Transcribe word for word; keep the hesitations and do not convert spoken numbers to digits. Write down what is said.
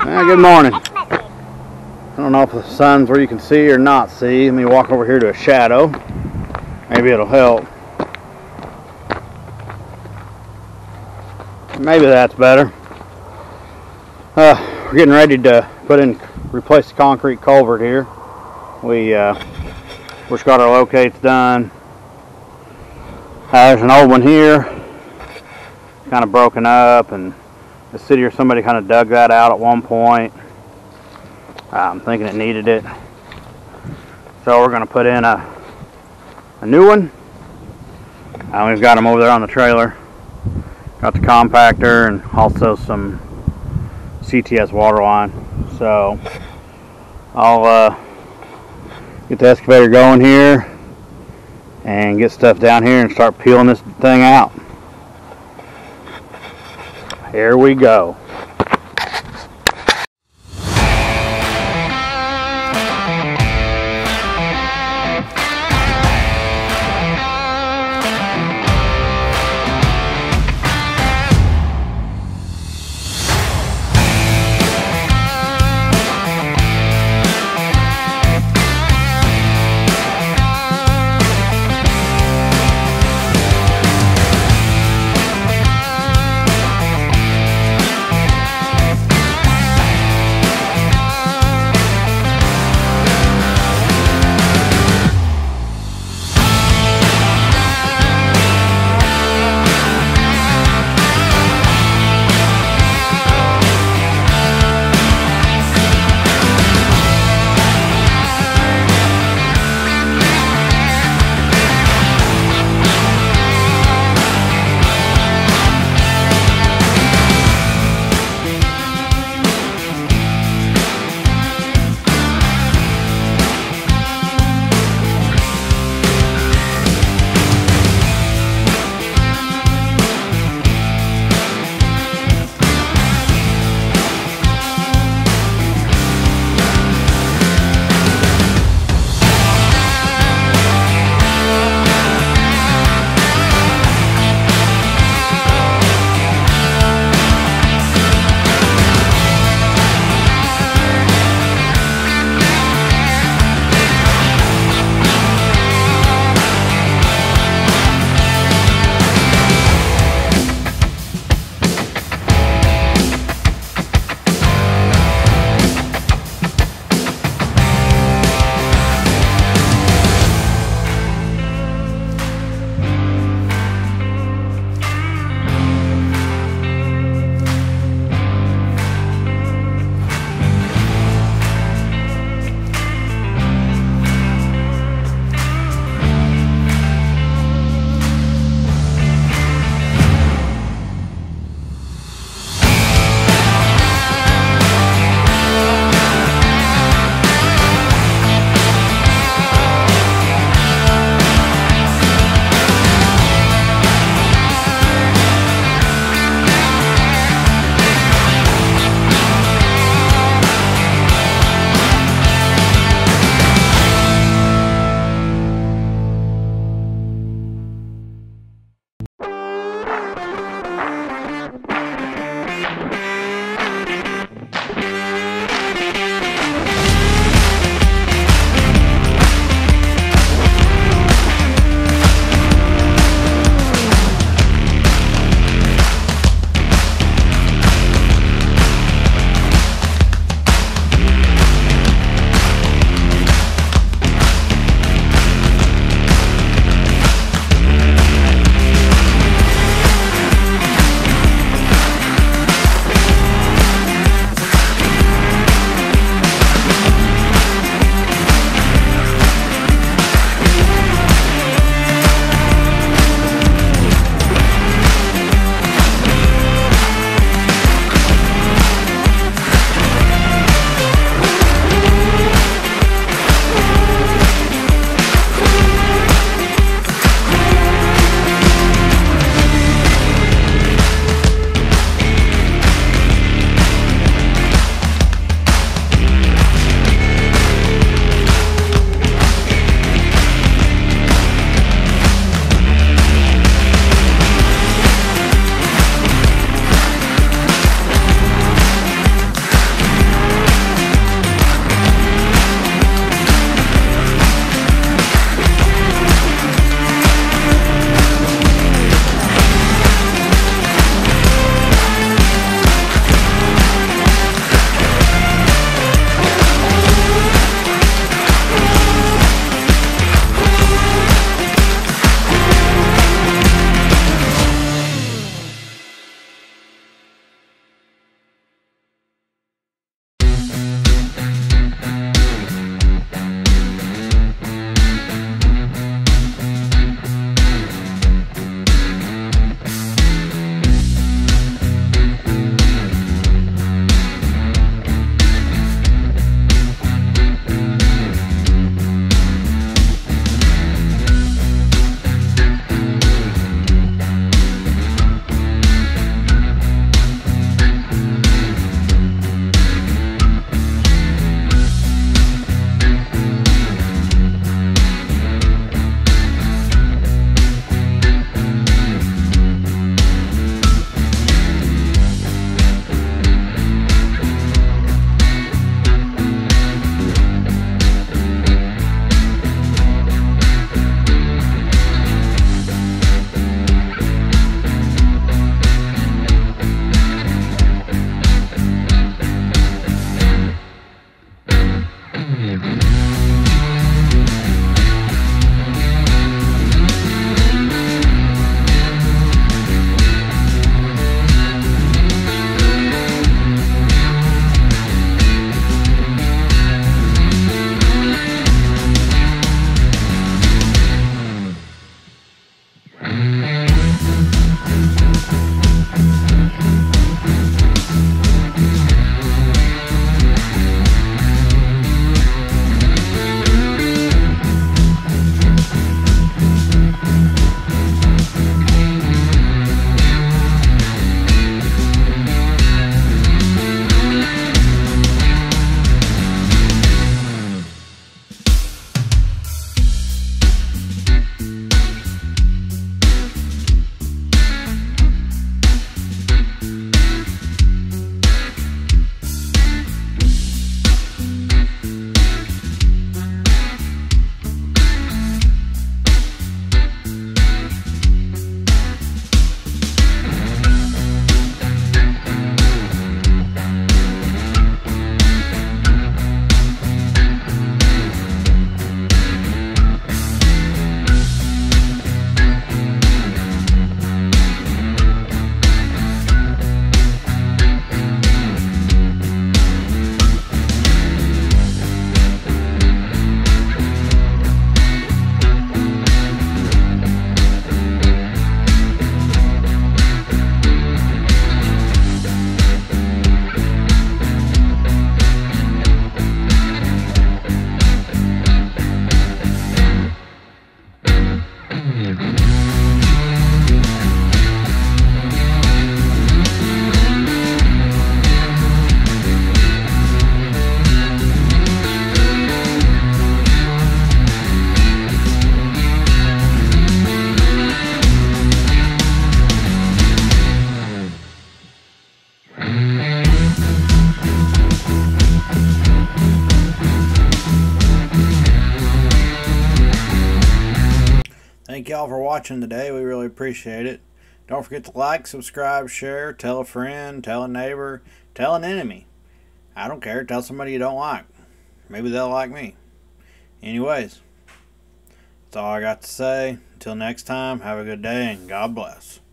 Well, good morning. I don't know if the sun's where you can see or not see. Let me walk over here to a shadow. Maybe it'll help. Maybe that's better. Uh, we're getting ready to put in, replace the concrete culvert here. We uh, just got our locates done. Uh, there's an old one here, kind of broken up, and the city or somebody kind of dug that out at one point. I'm thinking it needed it. So we're going to put in a, a new one. Uh, we've got them over there on the trailer. Got the compactor and also some C T S water line. So I'll uh, get the excavator going here and get stuff down here and start peeling this thing out. Here we go. thank y'all for watching today. We really appreciate it. Don't forget to like, subscribe, share, tell a friend, tell a neighbor, tell an enemy. I don't care. Tell somebody you don't like. Maybe they'll like me. Anyways, that's all I got to say. Until next time, have a good day and God bless.